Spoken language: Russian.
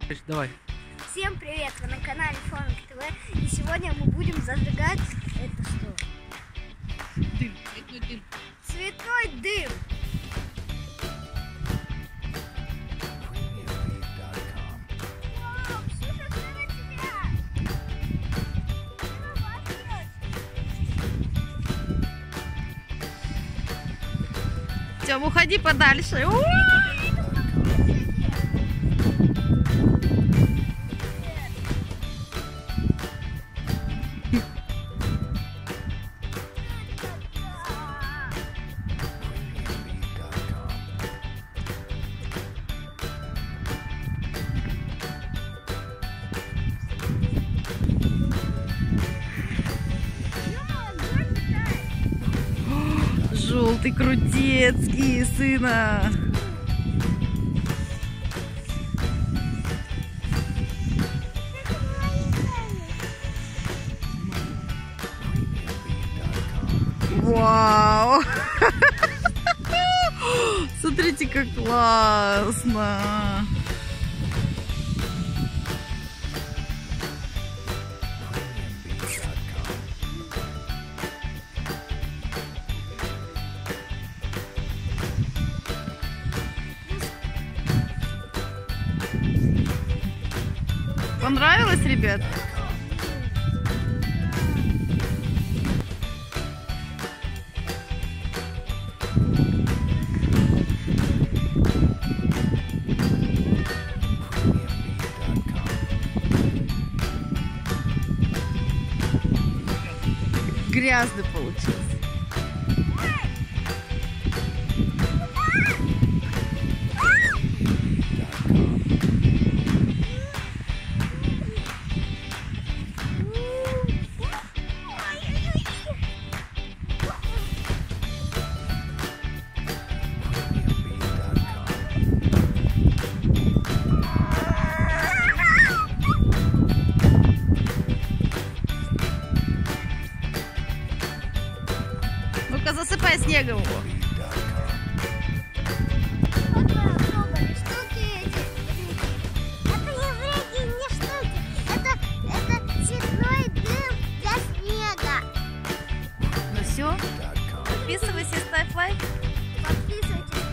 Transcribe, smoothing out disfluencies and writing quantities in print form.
Давай. Всем привет! Вы на канале Фомик ТВ. И сегодня мы будем зажигать это что? Дым, цветной дым. Цветной дым. Вау, супер, что на тебя? Тём, уходи подальше. Желтый крутецкий, сына. Вау! Смотрите, как классно! Понравилось, ребят? Грязный получился. Ну-ка, засыпай снегом его. Это не вредные мне штуки. Это цветной дым для снега. Ну все, подписывайся и ставь лайк. Подписывайтесь.